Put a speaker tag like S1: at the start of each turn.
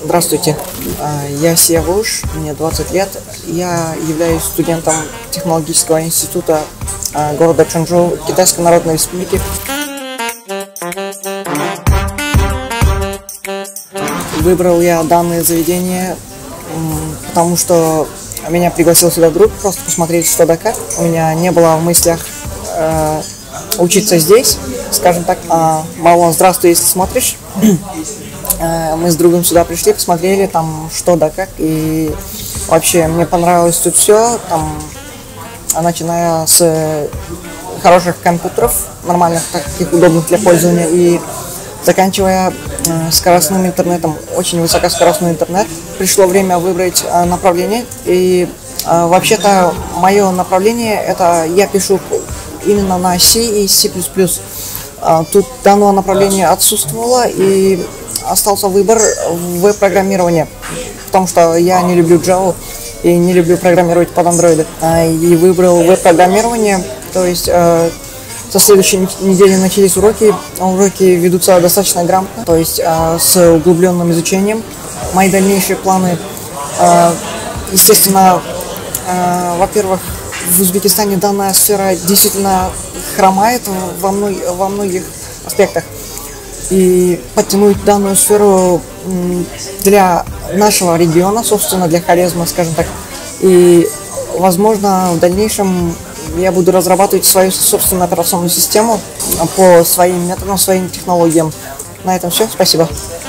S1: Здравствуйте, я Сиявуш, мне 20 лет. Я являюсь студентом технологического института города Чжунчжоу Китайской Народной Республики. Выбрал я данное заведение, потому что меня пригласил сюда друг, просто посмотреть, что да как. У меня не было в мыслях учиться здесь, скажем так. Мало, здравствуй, если смотришь. Мы с другом сюда пришли, посмотрели там что да как, и вообще мне понравилось тут все, там, начиная с хороших компьютеров, нормальных, таких удобных для пользования, и заканчивая скоростным интернетом, очень высокоскоростной интернет. Пришло время выбрать направление, и вообще-то мое направление это я пишу именно на C и C++. Тут данное направление отсутствовало, и остался выбор в веб-программирования, потому что я не люблю Java и не люблю программировать под Android. И выбрал веб-программирование, то есть со следующей недели начались уроки. Уроки ведутся достаточно грамотно, то есть с углубленным изучением. Мои дальнейшие планы, естественно, во-первых, в Узбекистане данная сфера действительно хромает во многих аспектах. И подтянуть данную сферу для нашего региона, собственно, для Хорезма, скажем так. И, возможно, в дальнейшем я буду разрабатывать свою собственную операционную систему по своим методам, своим технологиям. На этом все. Спасибо.